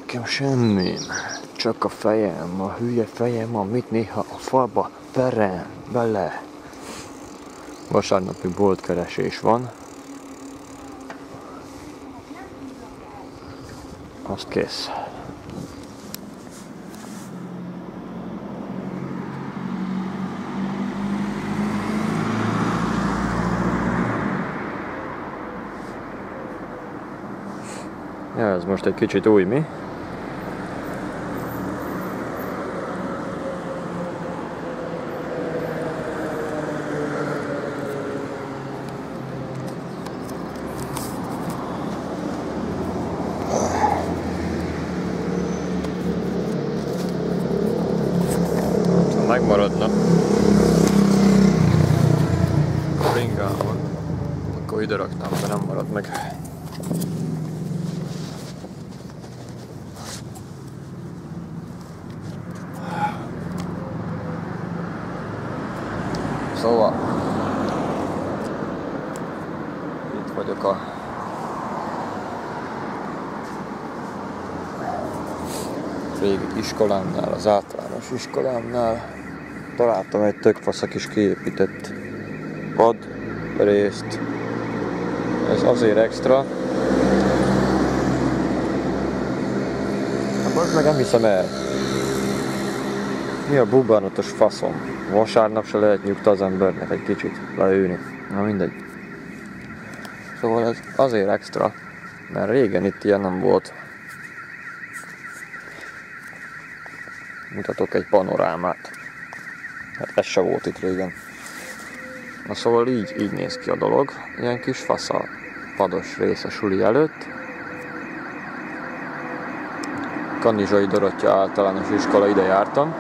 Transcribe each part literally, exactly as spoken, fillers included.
nekem semmim. Csak a fejem, a hülye fejem, amit néha a falba verem bele. Vasárnapi boltkeresés van. Az kész. Ja, ez most egy kicsit új, mi? Megmaradna bringában, akkor ide raktam, de nem marad meg. Szóval itt vagyok a régi iskolámnál, az általános iskolámnál. Találtam egy tök fasz kis kiépített pad részt. Ez azért extra. Hát most meg nem hiszem el. Mi a bubánatos faszom? Vasárnap se lehet nyugta az embernek egy kicsit leülni. Na mindegy. Szóval ez azért extra, mert régen itt ilyen nem volt. Mutatok egy panorámát. Hát ez se volt itt régen. Na szóval így, így néz ki a dolog. Ilyen kis fasz a pados rész a suli előtt. Kanizsai Dorottya általános iskola, ide jártam.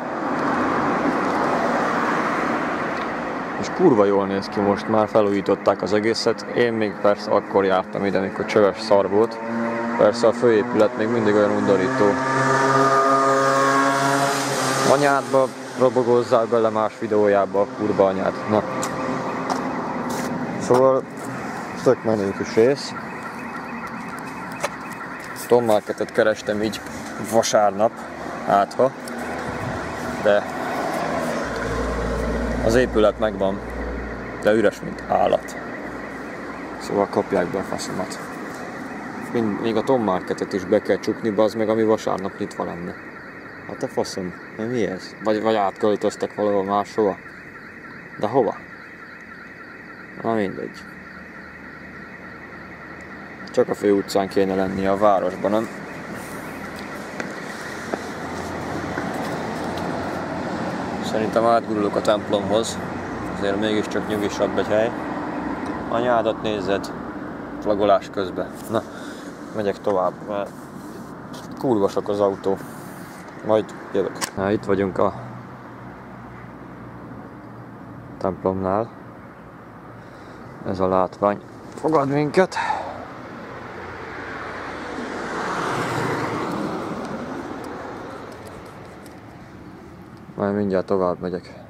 És kurva jól néz ki most, már felújították az egészet. Én még persze akkor jártam ide, amikor csöves szar volt. Persze a főépület még mindig olyan undorító. Anyádba robogozzál bele más videójába a kurva anyád. Na. Szóval tök menő kis rész. Tom Marketet kerestem így vasárnap, átha. De az épület megvan, de üres, mint állat. Szóval kapják be a faszomat. Mind, még a Tom Marketet is be kell csukni, bazd meg, ami vasárnap nyitva lenne. Hát a faszom, de mi ez? Vagy, vagy átköltöztek valahol máshova? De hova? Na mindegy. Csak a fő utcán kéne lennie a városban, nem? Szerintem átgurulok a templomhoz. Azért mégiscsak nyugisabb egy hely. Anyádat nézed flagolás közben. Na, megyek tovább, mert kurva sok az autó. Majd jövök. Na, itt vagyunk a templomnál. Ez a látvány fogad minket. Majd mindjárt tovább megyek.